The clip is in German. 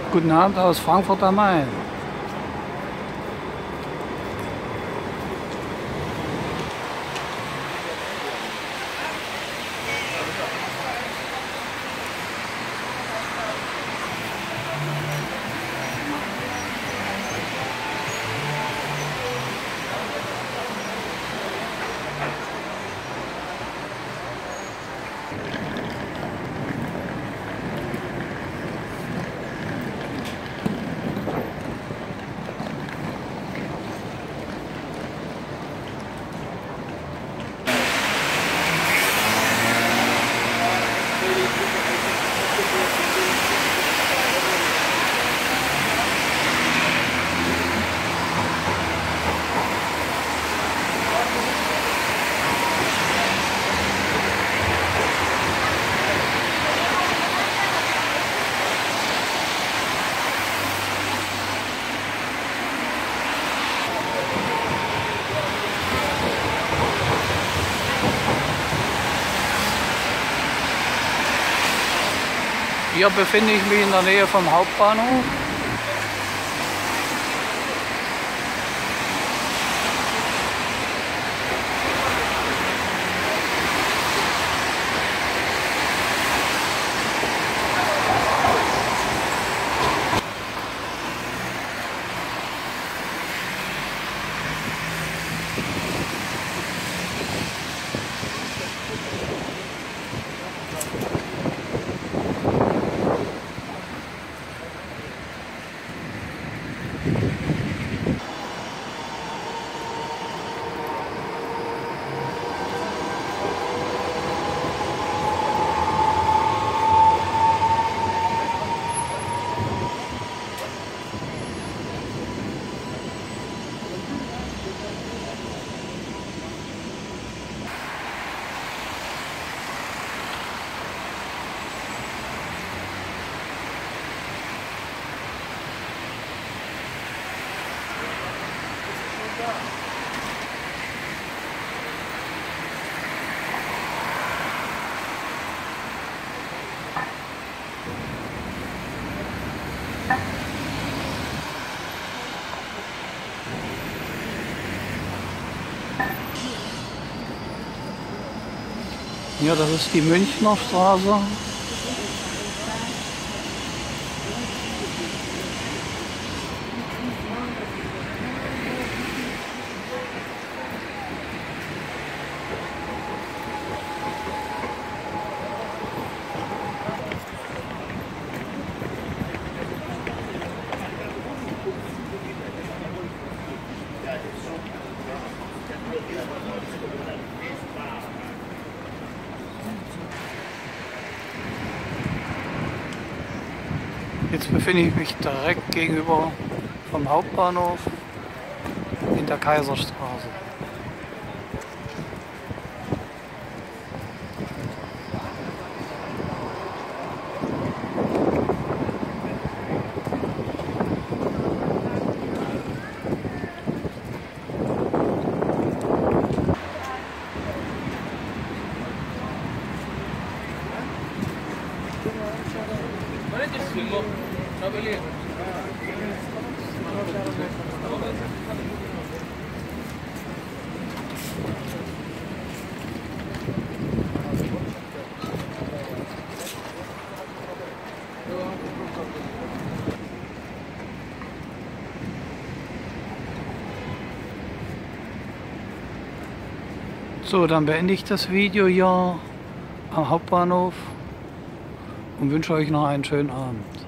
Guten Abend aus Frankfurt am Main. Hier befinde ich mich in der Nähe vom Hauptbahnhof. Ja, das ist die Münchner Straße. Jetzt befinde ich mich direkt gegenüber vom Hauptbahnhof in der Kaiserstraße. So, dann beende ich das Video hier am Hauptbahnhof und wünsche euch noch einen schönen Abend.